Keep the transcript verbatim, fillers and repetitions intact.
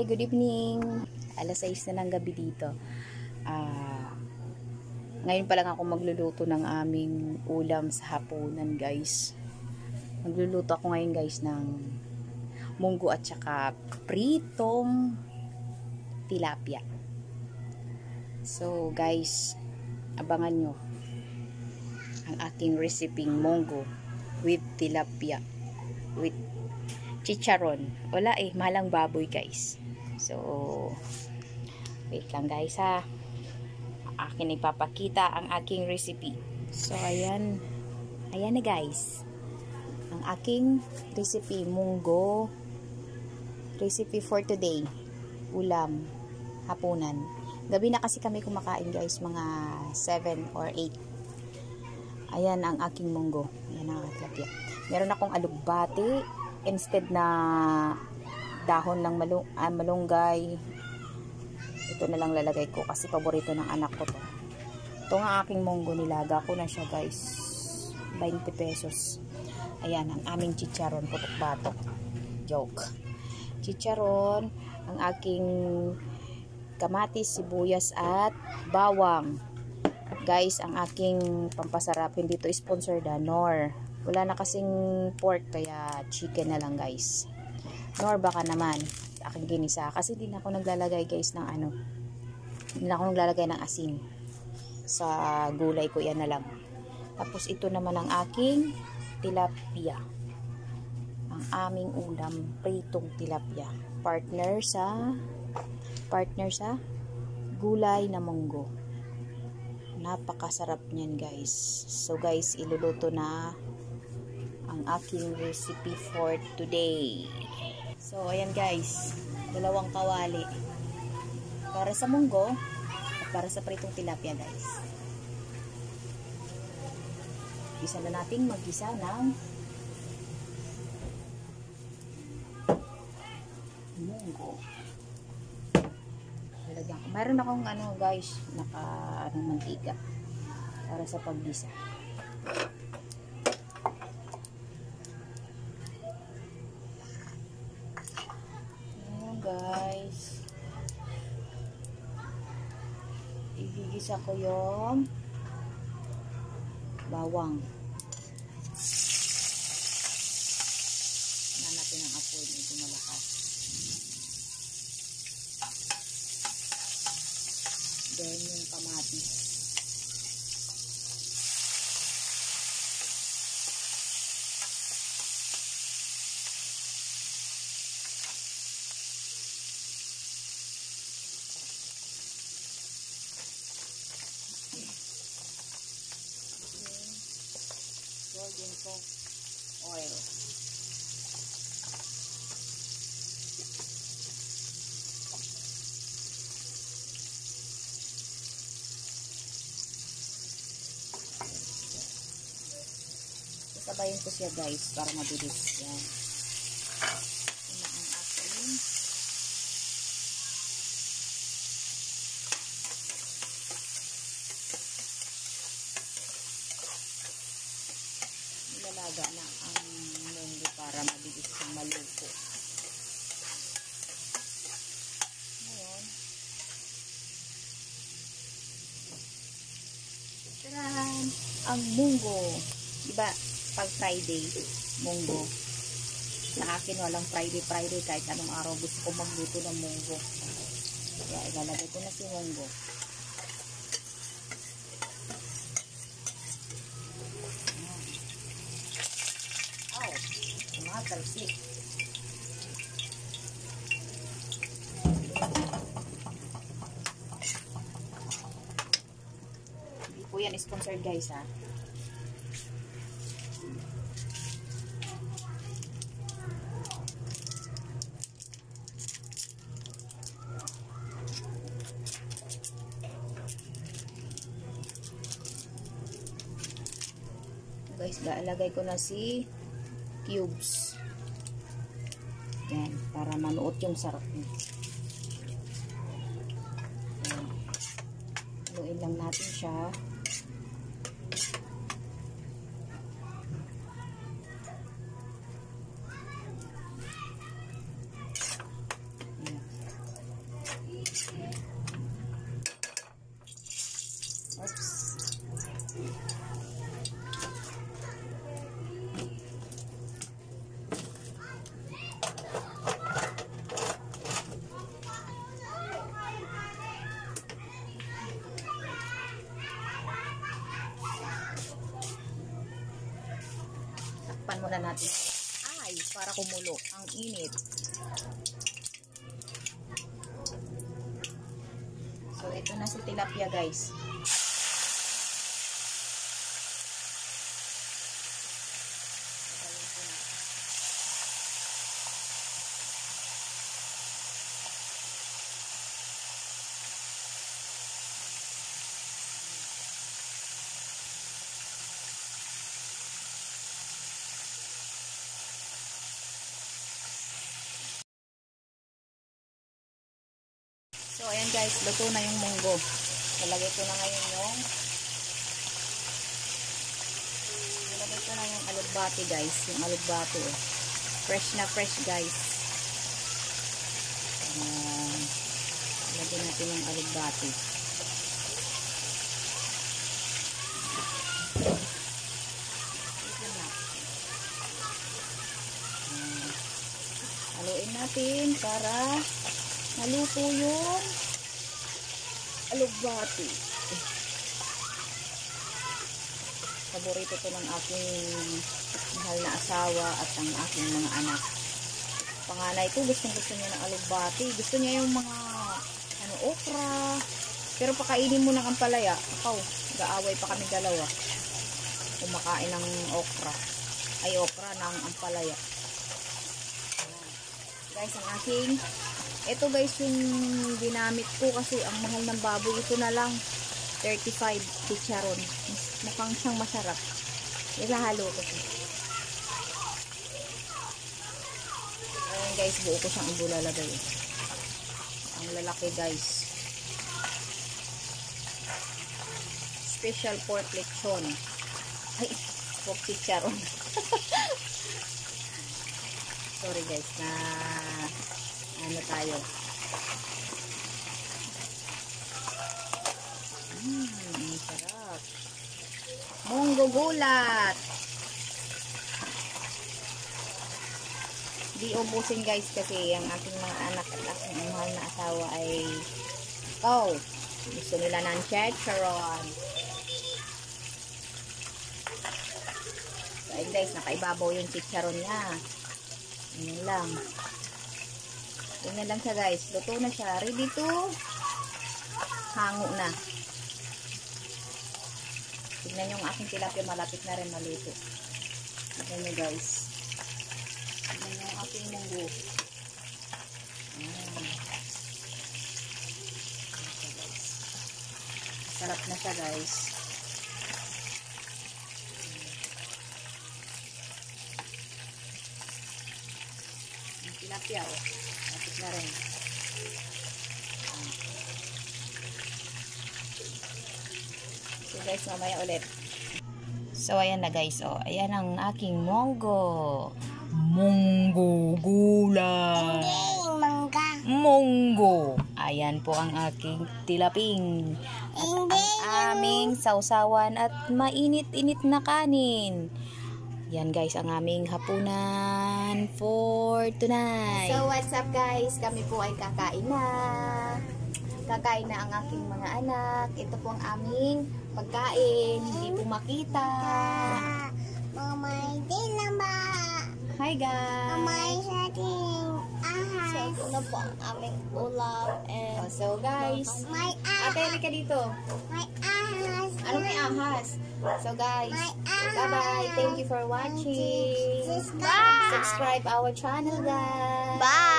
good evening. Alas sais na ng gabi dito. Uh, ngayon pa lang ako magluluto ng aming ulam sa hapunan, guys. Magluluto ako ngayon, guys, ng munggo at saka pritong tilapia. So, guys, abangan nyo ang aking recipe munggo with tilapia with chicharon. Wala eh, malang baboy, guys. So, wait lang, guys, ha. Akin ipapakita ang aking recipe. So, ayan. Ayan na, guys. Ang aking recipe, munggo. Recipe for today. Ulam. Hapunan. Gabi na kasi kami kumakain, guys. Mga seven or eight. Ayan ang aking munggo. Ayan ang tilapia. Meron akong alugbati. Instead na dahon ng malung ah, malunggay, ito na lang lalagay ko kasi paborito ng anak ko to. Ito nga aking munggo, nilaga ko na siya, guys. twenty pesos. Ayan ang aming chicharon, putok-batok. Joke. Chicharon, ang aking kamatis, sibuyas at bawang. Guys, ang aking pampasarap, hindi to sponsor da, nor wala na kasing pork, kaya chicken na lang, guys. Nor baka naman aking ginisa, kasi hindi na ako naglalagay, guys, ng ano, hindi na ako naglalagay ng asin sa gulay ko, yan na lang. Tapos ito naman ang aking tilapia, ang aming ulam, pritong tilapia, partner sa partner sa gulay na munggo. Napakasarap niyan, guys. So, guys, iluluto na ang aking recipe for today. So, ayan, guys. Dalawang kawali. Para sa munggo at para sa pritong tilapia, guys. Gisa na nating maggisa ng munggo. Lalagyan ko. Mayroon akong ano, guys, naka anong mantika para sa paggisa. Guys, igigisa ko yung bawang. Na natin ang apoy, medyo malakas. Then yung kamatis. Golden soft oil. Sasabayin ko siya, guys, para mabilis. Yan. Ito na ang ating nilalaga na ang munggo para mabilis siyang maluto. Ngayon, tcharan! Ang munggo. Diba, pag Friday, munggo. Sa akin, walang Friday, Friday. Kahit anong araw gusto ko magluto ng munggo. Kaya, ilalagay ko na si munggo. Talsik. Hindi po yan sponsored, guys, ha. Guys, lalagay ko na si cubes. Yan, para manuot yung sarap niya. Haluin lang natin siya. Yan. muna natin ay para kumulo. Ang init. So, ito na si tilapia, guys. So, ayan guys, luto na yung munggo. Nalagay ko na ngayon yung nalagay ko na yung alugbati guys. Yung alugbati oh. Fresh na fresh guys. Uh, nalagay natin yung alugbati. Uh, haluin natin para maluto yung alugbati. Paborito to ng aking mahal na asawa at ang aking mga anak. Panganay ko, gustong gusto niya ng alugbati. Gusto niya yung mga ano, okra. Pero pakainin mo ng ampalaya. Ako, gaaway pa kami dalawa. Kumakain ng okra. Ay, okra ng ampalaya. Guys, ang aking ito guys yung ginamit ko kasi ang mahal ng baboy. Ito na lang thirty-five chicharon. Mukhang siyang masarap. Ilahalo ko siya. Ayan guys, buo ko siyang ibulalagay. Ang lalaki guys. Special pork lechon. Ay, pork chicharon. Sorry guys na ano tayo. Mmm, sarap. Munggo gulat. Di ubusin guys kasi ang aking mga anak at aking mahal na asawa ay oh, gusto nila ng chicharon. So ayun guys, nakaibabaw yung chicharon niya. Ayan lang. Ganyan lang siya guys. Luto na siya. Ready to hango na. Tignan yung aking tilapia. Malapit na rin maluto. Tignan nyo guys. Tignan yung aking munggo. Ayan. Sarap na siya guys. Ang tilapia oh. Na rin. So guys, mamaya ulit. So ayan na guys, oh. Ayan ang aking munggo. Munggo gulay. Mangga. Munggo. Ayan po ang aking tilaping. At ang aming sausawan at mainit-init na kanin. Yan guys, ang aming hapunan for tonight. So what's up guys? Kami po ay kakain na. Kakain na ang aking mga anak. Ito po ang aming pagkain. Hindi po makita. Mamay din lang ba? Hi guys! Mamay sa ating ahas. So, ito na po ang aming ulam. And Oh, so guys, May ate, ahas. halika dito. May ahas. Ano may ahas? So guys, May ahas. bye-bye. Thank you for watching. Subscribe. Subscribe our channel guys. bye!